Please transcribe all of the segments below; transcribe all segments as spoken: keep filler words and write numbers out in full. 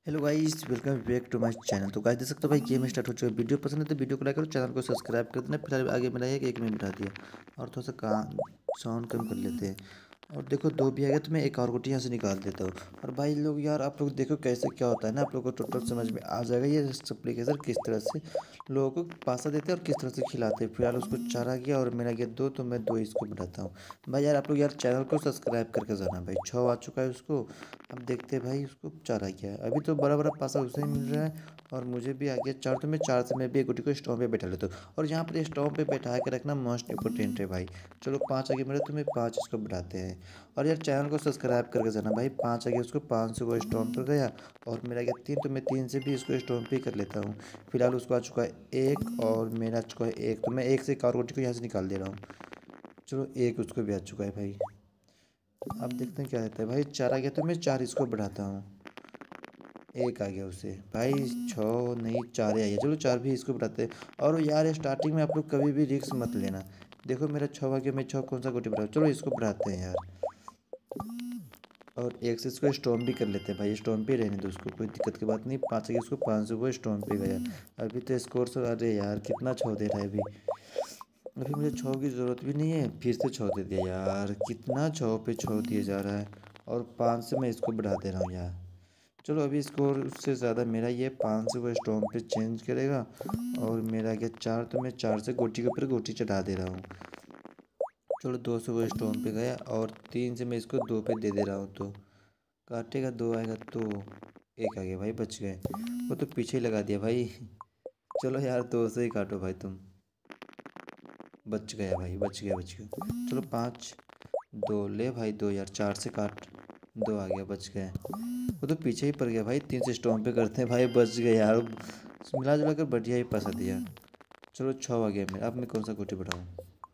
Hello guys, welcome back to my channel. तो guys देख सकते हो भाई, गेम स्टार्ट हो चुका है। वीडियो पसंद है तो वीडियो को लाइक करो, चैनल को सब्सक्राइब कर देना। फिलहाल आगे मेरा एक एक में बिठा दिया और थोड़ा सा काम साउंड कम कर लेते हैं। और देखो दो भी आ गया तो मैं एक और गोटी यहाँ से निकाल देता हूँ। और भाई लोग यार, आप लोग देखो कैसे क्या होता है ना, आप लोग को टोटल समझ में आ जाएगा ये एप्लीकेशन किस तरह से लोगों को पासा देते हैं और किस तरह से खिलाते हैं। फिलहाल उसको चारा गया और मेरा गया दो, तो मैं दो इसको बढ़ाता हूँ। भाई यार आप लोग यार चैनल को सब्सक्राइब करके जाना। भाई छः आ चुका है उसको। अब देखते हैं भाई, उसको चार आ गया है। अभी तो बड़ा बड़ा पासा उसे ही मिल रहा है और मुझे भी आ गया चार। तो मैं चार से मैं भी एक गुटी को स्टॉम पे बैठा लेता हूँ। और यहाँ पर स्टॉम पे बैठा के रखना मोस्ट इंपोर्टेंट है भाई। चलो पाँच आगे मेरे, तो मैं पाँच इसको बढ़ाते हैं। और यार चैनल को सब्सक्राइब करके जाना भाई। पाँच आगे उसको पाँच सौ को स्टॉम पर गया और मेरा गया तीन, तो मैं तीन से भी इसको स्टॉम पे कर लेता हूँ। फिलहाल उसको आ चुका है एक और मेरा आ चुका है एक, तो मैं एक से एक और गुटी को यहाँ से निकाल दे रहा हूँ। चलो एक उसको भी आ चुका है भाई। अब देखते हैं क्या रहता है भाई। चार आ गया तो मैं चार इसको बढ़ाता हूँ। एक आ गया उसे भाई। छः नहीं, चार ही आ गया। चलो चार भी इसको बढ़ाते हैं। और यार स्टार्टिंग में आप लोग कभी भी रिस्क मत लेना। देखो मेरा छः आ गया, मैं छः कौन सा गोटी बढ़ाऊँ। चलो इसको बढ़ाते हैं यार। और एक से इसको स्टॉम भी कर लेते हैं भाई। स्टॉम पे रहने दो उसको, कोई दिक्कत की बात नहीं। पाँच आगे उसको पाँच सौ वो स्टॉम पे गया। अभी तो स्कोर सो, अरे यार कितना छः दे रहा है अभी। अभी मुझे छः की ज़रूरत भी नहीं है, फिर से छः दे दिया यार। कितना छः पे छः दिया जा रहा है। और पाँच से मैं इसको बढ़ा दे रहा हूँ यार। चलो अभी स्कोर उससे ज़्यादा मेरा ये पाँच से वो स्टॉम पे चेंज करेगा। और मेरा गया चार, तो मैं चार से गोटी के ऊपर गोटी चढ़ा दे रहा हूँ। चलो दो से वो स्टॉम पे गया और तीन से मैं इसको दो पे दे दे रहा हूँ। तो काटेगा, दो आएगा तो एक आ गया भाई, बच गए। वो तो पीछे ही लगा दिया भाई। चलो यार दो से ही काटो भाई तुम। बच गया भाई, बच गया बच गया। चलो पाँच, दो ले भाई, दो यार, चार से काट। दो आ गया, बच गए। वो तो पीछे ही पड़ गया भाई। तीन से स्टॉम पे करते हैं भाई, बच गए यार। मिला जुला कर बढ़िया ही फंसा दिया। चलो छः आ गया मेरा। अब मैं कौन सा गोटी बढ़ाऊँ।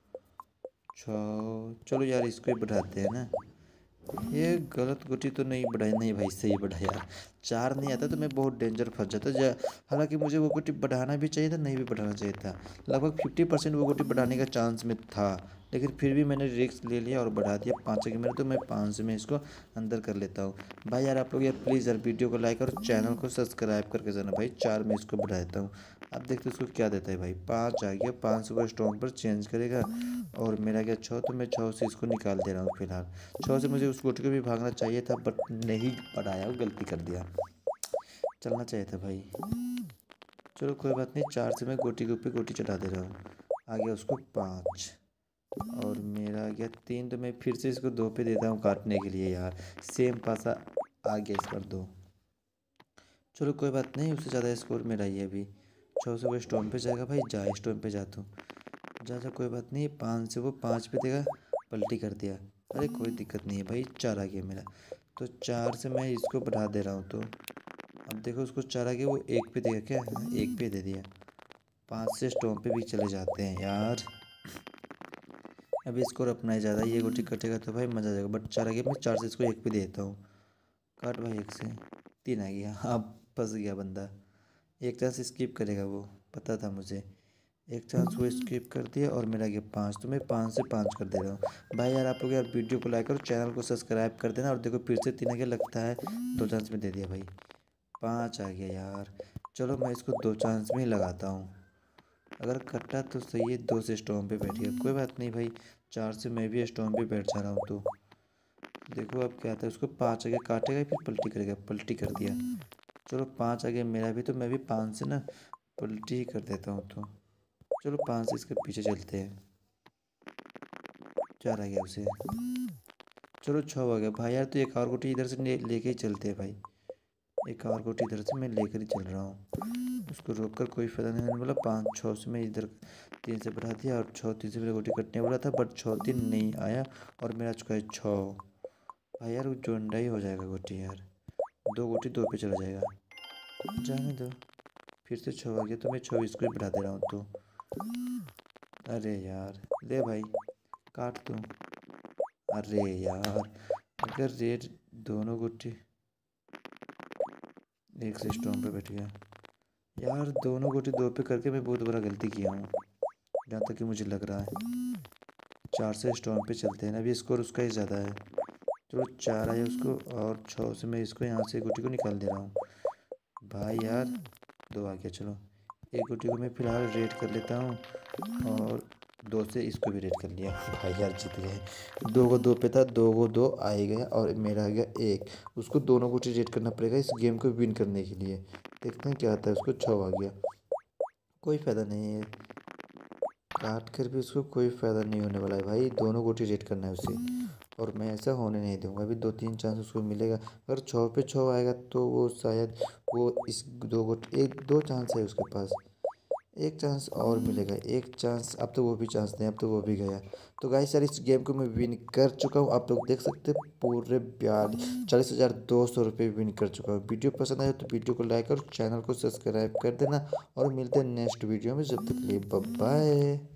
छः, चलो यार इसको ही बढ़ाते हैं ना। ये गलत गुटी तो नहीं बढ़ाई, नहीं भाई सही बढ़ाया। चार नहीं आता तो मैं बहुत डेंजर फंस जाता जा। हालांकि मुझे वो गुटी बढ़ाना भी चाहिए था, नहीं भी बढ़ाना चाहिए था। लगभग फिफ्टी परसेंट वो गुटी बढ़ाने का चांस में था। लेकिन फिर भी मैंने रिस्क ले लिया और बढ़ा दिया। पाँच के मेरे, तो मैं पाँच से मैं इसको अंदर कर लेता हूँ। भाई यार आप लोग यार प्लीज़ यार वीडियो को लाइक और चैनल को सब्सक्राइब करके जाना भाई। चार में इसको बढ़ा देता हूँ। अब देखते हैं उसको क्या देता है भाई। पाँच आ गया, पाँच से वो स्टोन पर चेंज करेगा। और मेरा गया छः, तो मैं छः से इसको निकाल दे रहा हूँ फिलहाल। छः से मुझे उस गोटी को भी भागना चाहिए था, बट नहीं बढ़ाया, गलती कर दिया। चलना चाहिए था भाई। चलो कोई बात नहीं। चार से मैं गोटी के ऊपर गोटी चढ़ा दे रहा हूँ। आ गया उसको पाँच। और मेरा आ गया तीन, तो मैं फिर से इसको दो पे देता हूँ काटने के लिए यार। सेम पासा आ गया इस बार दो। चलो कोई बात नहीं, उससे ज़्यादा स्कोर मेरा ही है अभी। छः से वो स्टोन पे जाएगा भाई। जा स्टोन पे जा तू, जा जा, कोई बात नहीं। पाँच से वो पाँच पे देगा, पलटी कर दिया। अरे कोई दिक्कत नहीं है भाई, चार आ गया मेरा। तो चार से मैं इसको बढ़ा दे रहा हूँ। तो अब देखो उसको चार आ गया, वो एक पे देगा क्या। हाँ एक पे दे दिया। पाँच से स्टोन पे भी चले जाते हैं यार। अभी स्कोर अपना ही ज़्यादा, ये गोटी कटेगा तो भाई मज़ा आ जाएगा। बट चार आ गया, मैं चार से इसको एक पे देता हूँ। काट भाई एक से। तीन आ गया। अब फंस गया बंदा। एक चांस स्किप करेगा वो, पता था मुझे। एक चांस वो स्किप कर दिया और मेरा गया पाँच, तो मैं पाँच से पाँच कर दे रहा हूँ। भाई यार आप लोग यार वीडियो को लाइक और चैनल को सब्सक्राइब कर देना। और देखो फिर से तीन आ गया, लगता है दो चांस में दे दिया भाई। पाँच आ गया यार। चलो मैं इसको दो चांस में ही लगाता हूँ। अगर कटा तो सही है, दो से स्टोन पे बैठ गया, कोई बात नहीं भाई। चार से मैं भी स्टोन पे बैठ जा रहा हूँ। तो देखो अब क्या आता है। उसको पाँच आगे काटेगा, फिर पलटी करेगा, पलटी कर दिया। चलो पाँच आगे मेरा भी, तो मैं भी पाँच से ना पलटी ही कर देता हूँ। तो चलो पाँच से इसके पीछे चलते हैं। चार आ गया उसे। चलो छः आ गया भाई यार। तो एक और गोटी इधर से लेके ही चलते हैं भाई। एक और गोटी इधर से मैं लेकर ही चल रहा हूँ। उसको रोक कर कोई फ़ायदा नहीं होने वाला। पाँच छः से मैं इधर तीन से बढ़ा दिया और छः तीन से मेरा गोटी कटने वाला था, बट छः तीन नहीं आया और मेरा चुका है छः। भाई यार वो जोंडा ही हो जाएगा गोटी यार। दो गोटी दो पे चला जाएगा, जाने दो। फिर से छः आ गया, तो मैं छः इसको ही बढ़ा दे रहा हूँ। तो अरे यार ले भाई, काट दूँ। अरे यार, अगर रेड दोनों गोटी एक से स्टोन पे बैठ गया यार। दोनों गोटी दो पे करके मैं बहुत बड़ा गलती किया हूँ, जहाँ तक कि मुझे लग रहा है। चार से स्टोन पे चलते हैं ना, अभी स्कोर उसका ही ज़्यादा है। चलो चार आया उसको और छः से मैं इसको यहाँ से गोटी को निकाल दे रहा हूँ। भाई यार, दो आ गया। चलो एक गोटी को मैं फिलहाल रेड कर लेता हूँ, और दो से इसको भी रेड कर लिया। भाई यार जीत गए। दो को दो पे था, दो को दो आ ही गया और मेरा आ गया एक। उसको दोनों गोटी रेड करना पड़ेगा इस गेम को विन करने के लिए। देखते हैं क्या आता है। उसको छः आ गया, कोई फ़ायदा नहीं है, काट कर भी उसको कोई फ़ायदा नहीं होने वाला है भाई। दोनों गोटी रेड करना है उसे, और मैं ऐसा होने नहीं दूंगा। अभी दो तीन चांस उसको मिलेगा। अगर छः पे छः आएगा तो वो शायद वो इस दो गोट एक दो चांस है उसके पास, एक चांस और मिलेगा, एक चांस। अब तो वो भी चांस नहीं, अब तो वो भी गया। तो गाइस यार, इस गेम को मैं विन कर चुका हूँ। आप लोग देख सकते हैं पूरे ब्याज चालीस हज़ार दो सौ रुपये विन कर चुका हूँ। वीडियो पसंद आए तो वीडियो को लाइक और चैनल को सब्सक्राइब कर देना, और मिलते हैं नेक्स्ट वीडियो में। जब तक के लिए बाय बाय।